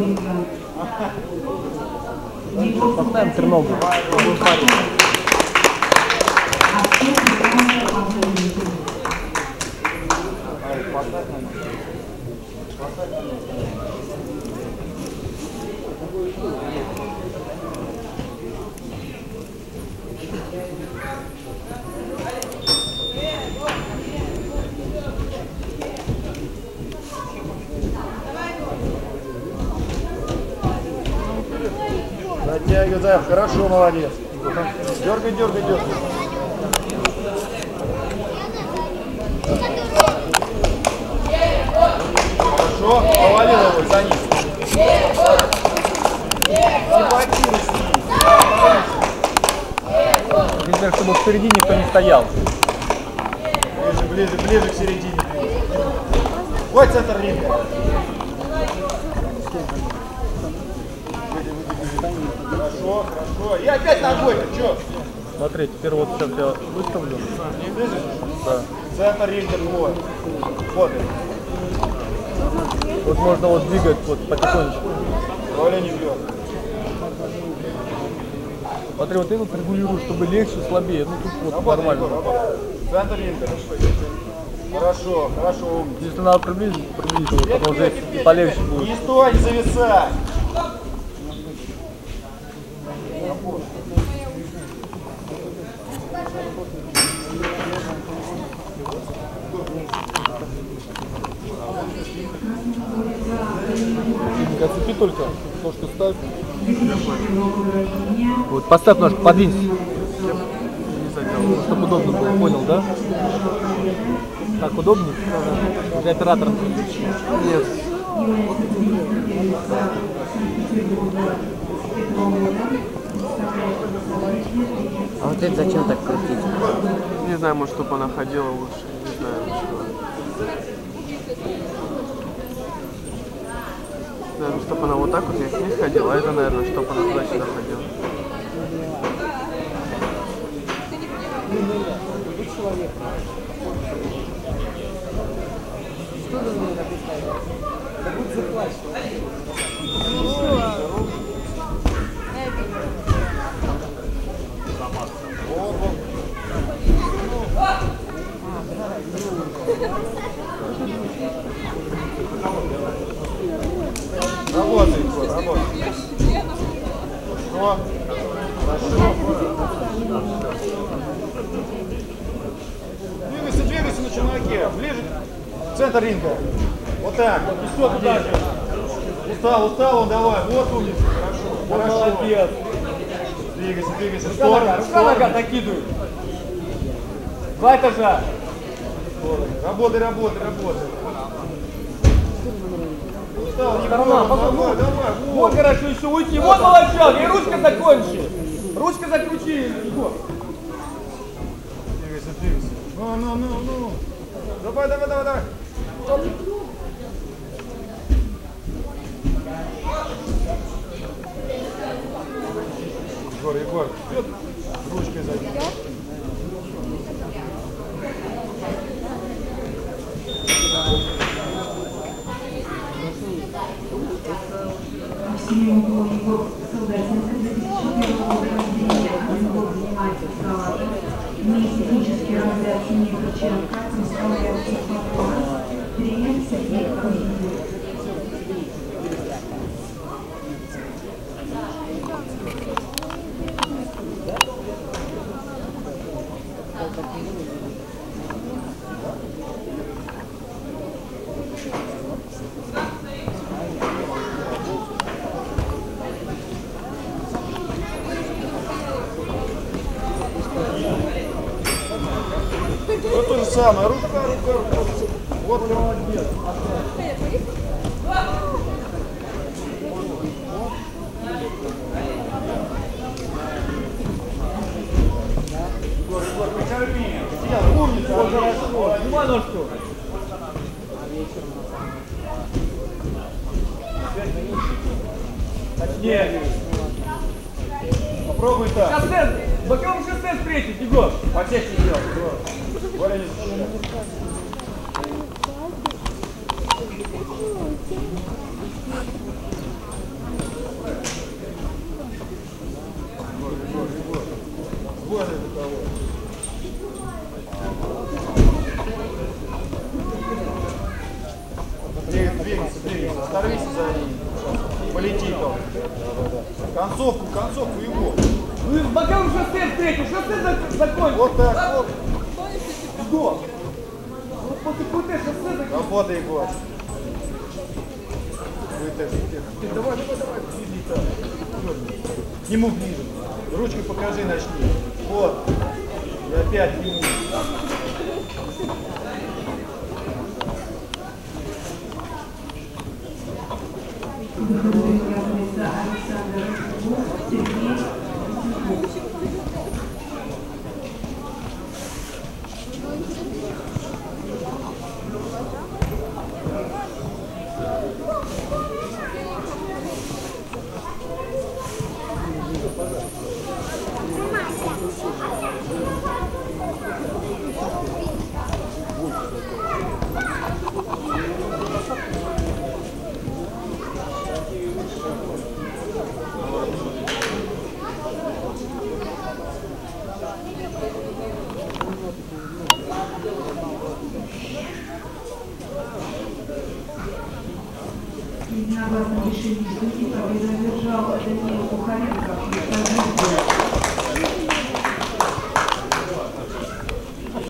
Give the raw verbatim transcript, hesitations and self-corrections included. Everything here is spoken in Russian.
Поставим треногу. Затягивай, Зайв, хорошо, молодец. Дергай, дергай, дергай. Хорошо, повалил его, за ним. Нельзя, чтобы в середине никто не стоял. Ближе, ближе, ближе к середине. Ой, центр ринга. Хорошо, хорошо. И опять ногой, ты чё? Смотри, теперь вот сейчас я выставлю. Слышишь? Да. Центр ринга твой. Вот. Вот можно вот двигать вот потихонечку. Коля не бьет. Смотри, вот я вот регулирую, чтобы легче, слабее. Ну тут вот Работай, нормально. Егор, работай. Центр ринга. Хорошо, хорошо, умница. Если надо приблизить, приблизить его, потому что здесь полегче будет. Не стой, не зависай. Оцепи только, ножку ставь. Вот, поставь ножку, подвинься. Чтобы удобно было, понял, да? Так, удобнее? Для оператора. Нет. А вот это зачем так крутить? Не знаю, может, чтобы она ходила лучше. Не знаю, что. Наверное, чтобы она вот так вот вверх вниз ходила, а это, наверное, чтобы она туда-сюда ходила. Что за меня написали? Да будь захвачен. Работай, Егор, работай. Что? Хорошо. Двигайся, двигайся на челноке. Ближе. Центр ринга. Вот так. И все туда же. Устал, устал он, давай. Вот умница. Хорошо. Хорошо. Молодец. Двигайся, двигайся. Рука нога, рука нога накидывай. Два этажа. Работай, работай, работай. Устал, не Сторона, давай, давай, давай. Вот хорошо, еще уйти. Вот молодчак, и ручка закончи. Ручка закрути, Егор. Двигайся, двигайся. Ну, ну, ну, ну. Давай, давай, давай, давай. Егор, Егор, вперед. Ручкой зайди. Егор, Егор, Солдатенко, две тысячи первого года рождения, Ангол занимается в салатах, имеет технический разряд семьи Турченко, представляет технику, тренер Сергей Коржинов. Вот то же самое. Рука, рука, рука. Вот молодец. Егор, Егор, покорми. Сделай, умница. Вот хорошо. Снимай ножку. Точнее. Попробуй так. Шоссе, боковым шоссе встретить, Егор. Потечь не делай. Коля не защищай. двигайся, двигайся, оторвись за ним. Полети там. Концовку, концовку его. Ну, пока уже шоссе встретил, шоссе закончил. Вот так, вот. Что? Ну, после крутые шоссе закончил. Работай, Егор. Давай, давай, давай. К нему ближе. Ручкой покажи, начни. Вот. И опять к нему. Александр Сергей единогласном решении судьи победу одержал Даниил Кухаренко.